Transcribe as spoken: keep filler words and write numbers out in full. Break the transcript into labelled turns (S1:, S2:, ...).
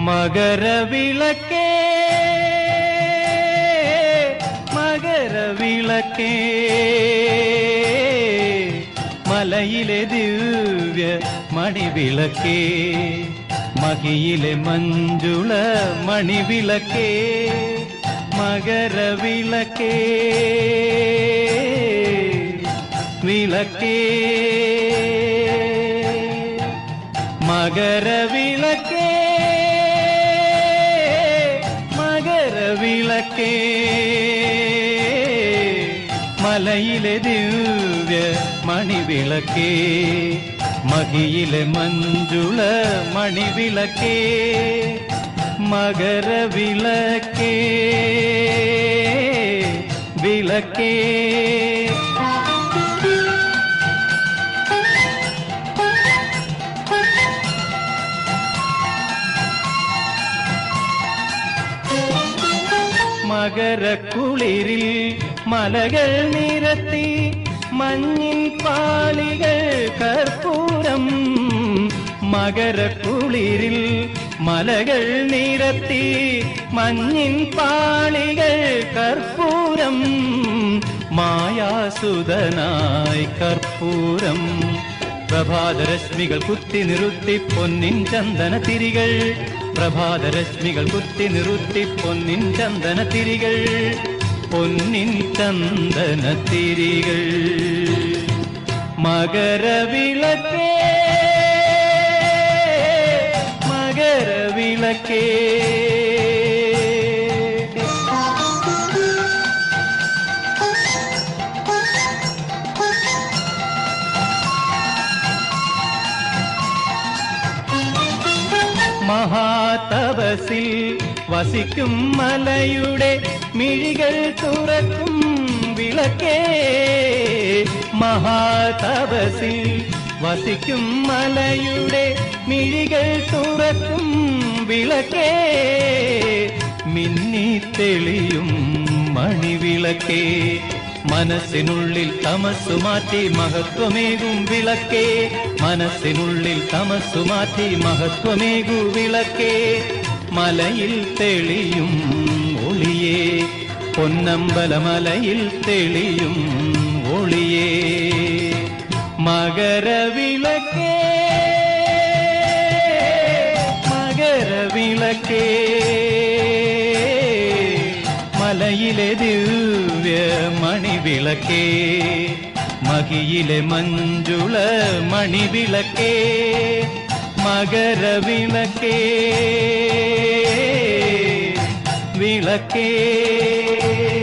S1: മകരവിളക്കേ മകരവിളക്കേ മലയിലെ ദിവ്യ മണിവിളക്കേ മഹിയിലെ മഞ്ജുള മണിവിളക്കേ മകരവിളക്കേ വിളക്കേ മകരവിളക്കേ മകരവിളക്കേ മലയിലെ ദിവ്യ മണിവിളക്കേ മഹിയിലെ മഞ്ജുള മണിവിളക്കേ മകരവിളക്കേ വിളക്കേ മകരക്കുളിരിൽ മലകൾ നിരത്തി മഞ്ഞിൻ പാളികൾ കർപ്പൂരം മകരക്കുളിരിൽ മലകൾ നിരത്തി മഞ്ഞിൻ പാളികൾ കർപ്പൂരം മായാസുതനായി കർപ്പൂരം പ്രഭാതരശ്മികൾ കുത്തി നിറുത്തി പൊന്നിൻ ചന്ദന തിരികൾ പ്രഭാതരശ്മികൾ കുത്തി നിറുത്തി പൊന്നിൻ ചന്ദന തിരികൾ പൊന്നിൻ ചന്ദന തിരികൾ മകരവിളക്കേ മകരവിളക്കേ മഹാതപസിൽ വസിക്കും മലയുടെ മിഴികൾ തുറക്കും വിളക്കേ മഹാതപസിൽ വസിക്കും മലയുടെ മിഴികൾ തുറക്കും വിളക്കേ മിന്നി തെളിയും മണിവിളക്കേ മനസ്സിനുള്ളിൽ തമസ്സു മാറ്റി മഹത്വമേകും വിളക്കേ മനസ്സിനുള്ളിൽ തമസ്സു മാറ്റി മഹത്വമേകു വിളക്കേ മലയിൽ തെളിയും ഒളിയേ പൊന്നമ്പലമലയിൽ തെളിയും ഒളിയേ മകരവിളക്കേ മകരവിളക്കേ മലയിലെ ദിവ്യ മണിവിളക്കേ മഹിയിലെ മഞ്ജുള മണിവിളക്കേ മകരവിളക്കേ വിളക്കേ